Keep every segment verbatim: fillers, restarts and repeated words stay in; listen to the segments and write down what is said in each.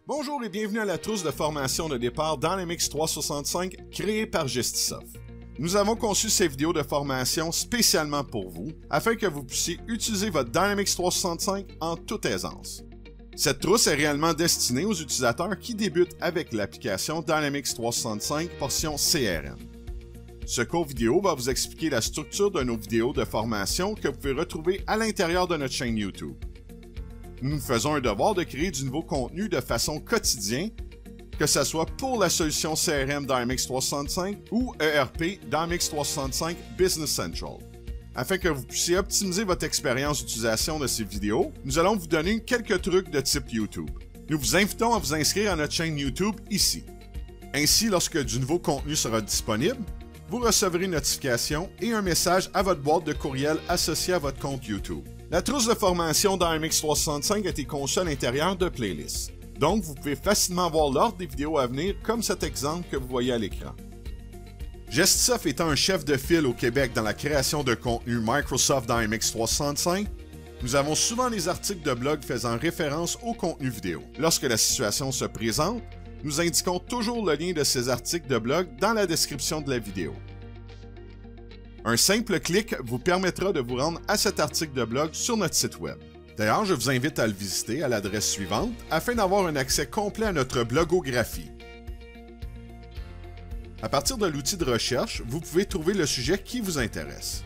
Bonjour et bienvenue à la trousse de formation de départ Dynamics trois cent soixante-cinq créée par Gestisoft. Nous avons conçu ces vidéos de formation spécialement pour vous, afin que vous puissiez utiliser votre Dynamics trois cent soixante-cinq en toute aisance. Cette trousse est réellement destinée aux utilisateurs qui débutent avec l'application Dynamics trois cent soixante-cinq portion C R M. Ce court vidéo va vous expliquer la structure de nos vidéos de formation que vous pouvez retrouver à l'intérieur de notre chaîne YouTube. Nous nous faisons un devoir de créer du nouveau contenu de façon quotidienne, que ce soit pour la solution C R M Dynamics trois cent soixante-cinq ou E R P Dynamics trois cent soixante-cinq Business Central. Afin que vous puissiez optimiser votre expérience d'utilisation de ces vidéos, nous allons vous donner quelques trucs de type YouTube. Nous vous invitons à vous inscrire à notre chaîne YouTube ici. Ainsi, lorsque du nouveau contenu sera disponible, vous recevrez une notification et un message à votre boîte de courriel associée à votre compte YouTube. La trousse de formation Dynamics trois cent soixante-cinq a été conçue à l'intérieur de playlists. Donc, vous pouvez facilement voir l'ordre des vidéos à venir comme cet exemple que vous voyez à l'écran. Gestisoft étant un chef de file au Québec dans la création de contenu Microsoft Dynamics trois cent soixante-cinq, nous avons souvent des articles de blog faisant référence au contenu vidéo. Lorsque la situation se présente, nous indiquons toujours le lien de ces articles de blog dans la description de la vidéo. Un simple clic vous permettra de vous rendre à cet article de blog sur notre site web. D'ailleurs, je vous invite à le visiter à l'adresse suivante afin d'avoir un accès complet à notre blogographie. À partir de l'outil de recherche, vous pouvez trouver le sujet qui vous intéresse.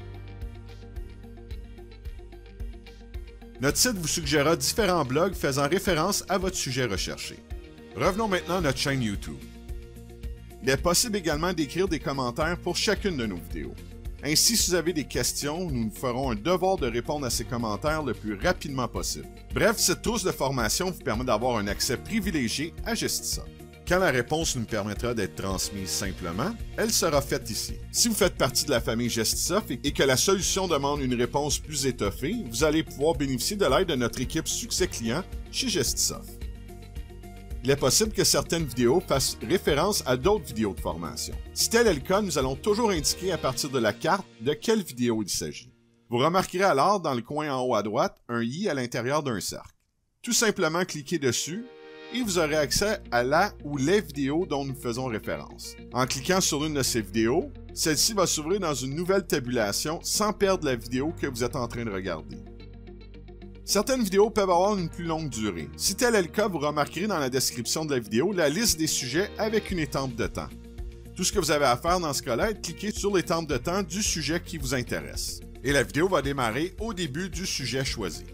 Notre site vous suggérera différents blogs faisant référence à votre sujet recherché. Revenons maintenant à notre chaîne YouTube. Il est possible également d'écrire des commentaires pour chacune de nos vidéos. Ainsi, si vous avez des questions, nous nous ferons un devoir de répondre à ces commentaires le plus rapidement possible. Bref, cette trousse de formation vous permet d'avoir un accès privilégié à Gestisoft. Quand la réponse nous permettra d'être transmise simplement, elle sera faite ici. Si vous faites partie de la famille Gestisoft et que la solution demande une réponse plus étoffée, vous allez pouvoir bénéficier de l'aide de notre équipe succès client chez Gestisoft. Il est possible que certaines vidéos fassent référence à d'autres vidéos de formation. Si tel est le cas, nous allons toujours indiquer à partir de la carte de quelle vidéo il s'agit. Vous remarquerez alors dans le coin en haut à droite un i à l'intérieur d'un cercle. Tout simplement cliquez dessus et vous aurez accès à la ou les vidéos dont nous faisons référence. En cliquant sur une de ces vidéos, celle-ci va s'ouvrir dans une nouvelle tabulation sans perdre la vidéo que vous êtes en train de regarder. Certaines vidéos peuvent avoir une plus longue durée. Si tel est le cas, vous remarquerez dans la description de la vidéo la liste des sujets avec une étampe de temps. Tout ce que vous avez à faire dans ce cas-là est de cliquer sur l'étampe de temps du sujet qui vous intéresse. Et la vidéo va démarrer au début du sujet choisi.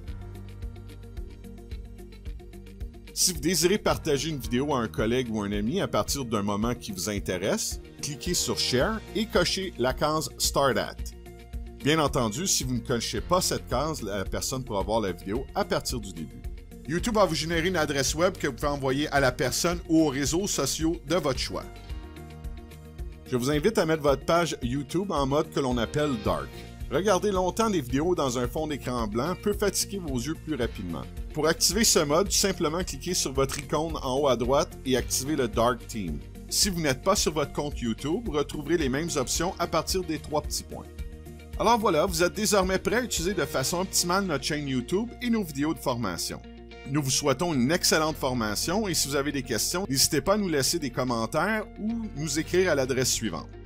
Si vous désirez partager une vidéo à un collègue ou un ami à partir d'un moment qui vous intéresse, cliquez sur Share et cochez la case Start At. Bien entendu, si vous ne cochez pas cette case, la personne pourra voir la vidéo à partir du début. YouTube va vous générer une adresse web que vous pouvez envoyer à la personne ou aux réseaux sociaux de votre choix. Je vous invite à mettre votre page YouTube en mode que l'on appelle Dark. Regarder longtemps des vidéos dans un fond d'écran blanc peut fatiguer vos yeux plus rapidement. Pour activer ce mode, tout simplement cliquez sur votre icône en haut à droite et activez le Dark Theme. Si vous n'êtes pas sur votre compte YouTube, vous retrouverez les mêmes options à partir des trois petits points. Alors voilà, vous êtes désormais prêts à utiliser de façon optimale notre chaîne YouTube et nos vidéos de formation. Nous vous souhaitons une excellente formation et si vous avez des questions, n'hésitez pas à nous laisser des commentaires ou nous écrire à l'adresse suivante.